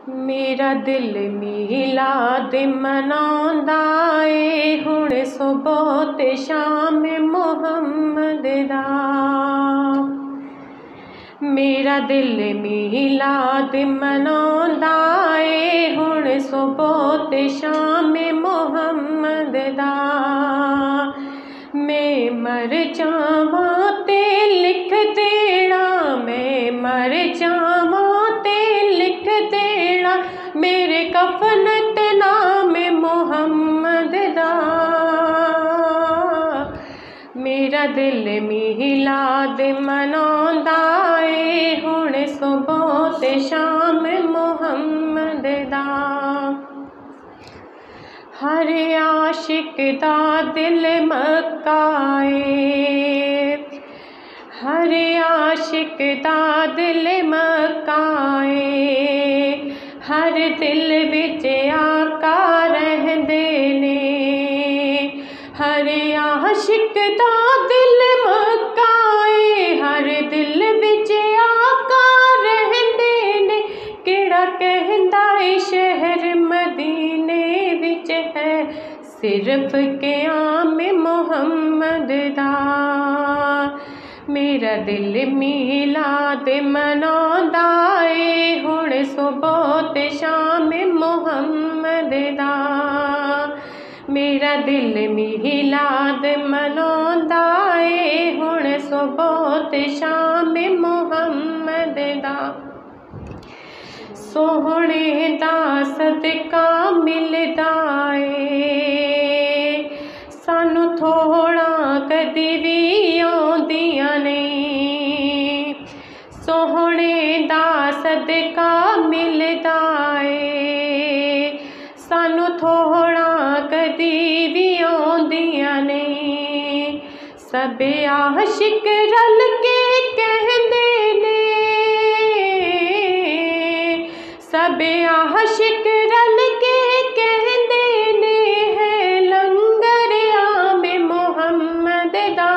मेरा दिल मीलाद मनाउंदा ए हुण सुबह ते शाम मुहम्मद दा। मेरा दिल मीलाद मनाउंदा ए हुण सुबह ते शाम मुहम्मद दा। मैं मर जावां ते लिख देना, मैं मर जावां ते लिख देना मेरे कफन ते नाम मुहम्मद दा। मेरा दिल मीलाद मनाउंदा ए हुण सुबह ते शाम मुहम्मद दा। हर आशिक दा दिल मक्का ए, हर आशिक दा दिल मक्का ए, हर दिल विच आका रहंदे ने। हर आशिक दा दिल मक्का ए, हर दिल विच आका रहंदे ने। केड़ा कहंदा ए शहर मदीने विच है सिर्फ क़याम मुहम्मद दा। मेरा दिल मीलाद मनाउंदा ए हुण सुबह ते शाम मुहम्मद दा। मेरा दिल मीलाद मनाउंदा ए हुण सुबह ते शाम मुहम्मद दा। सोहणे दा सदका मिलदा ए, सानू थोड़ा कदी भी आउंदियां नहीं। सोहणे दा सदका मिलदा ए, सानू थोड़ा कदी भी आउंदियां नहीं। सब आशिक रल के कहंदे ने, सब आशिक रल के कहंदे ने है लंगर आम मुहम्मद दा।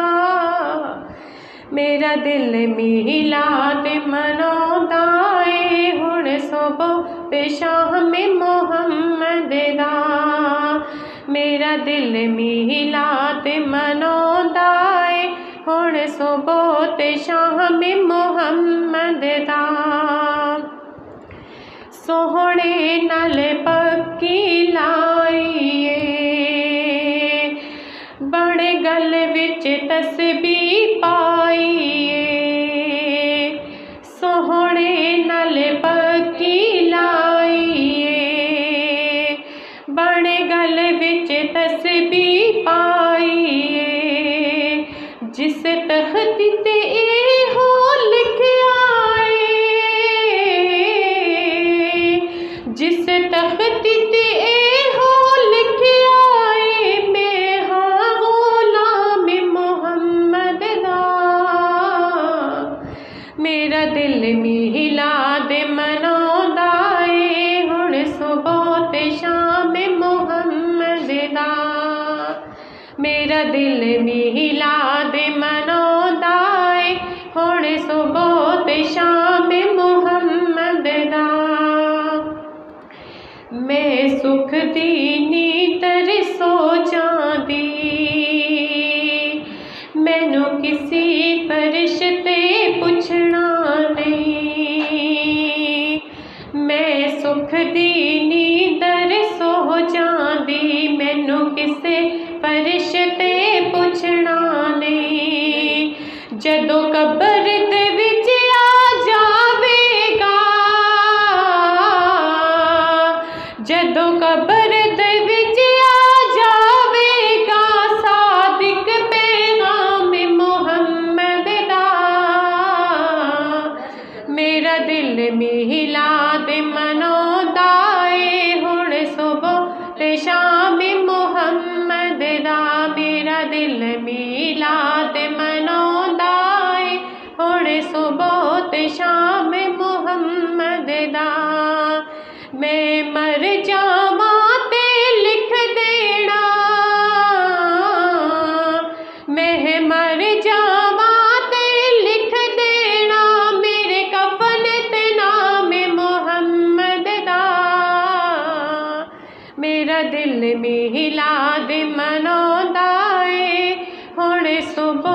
मेरा दिल मीलाद मनाउंदा ए हुण सुबह ते शाम मुहम्मद दा। मेरा दिल मीलाद मनाउंदा ए हुण सुबह ते शाम मुहम्मद दा। सोहणे नाल पक्की लाइए, बण गल विच तस्बीह पाइए। सोहणे नाल पक्की लाइए, बण गल विच तस्बीह पाइए। जिस तख्त ते हो लिखिया जिस तख्त ते हो लिखिया ए, मैं हाँ गुलाम मुहम्मद दा। मेरा दिल मीलाद मनाउंदा ए हुण सुबह ते शाम मुहम्मद दा। मेरा दिल मीलाद मनाउंदा ए हुण सुबह ते शाम मुहम्मद दा। मैं सुख दी नींदर सो जांदी, मैनू किसी फरिश्ते पुछना नहीं। मैं सुख दी नींदर सो जांदी, मैनू किसे फरिश्ते पुछना नहीं। जदों कबर दे विच आ जावेगा, जदों कबर दे विच आ जावेगा सादिक पैगाम मुहम्मद दा। मेरा दिल मीलाद मनाउंदा ए हुण सुबह ते शाम मुहम्मद दा। मेरा दिल मीलाद मनाउंदा ए हुण सुबह ते शाम मुहम्मद दा। मैं मर जावां ते लिख देना, मैं मर जावां ते लिख देना मेरे कफन ते नाम मुहम्मद मेरा दिल मिलाद मनाउंदा ए हुण सुबह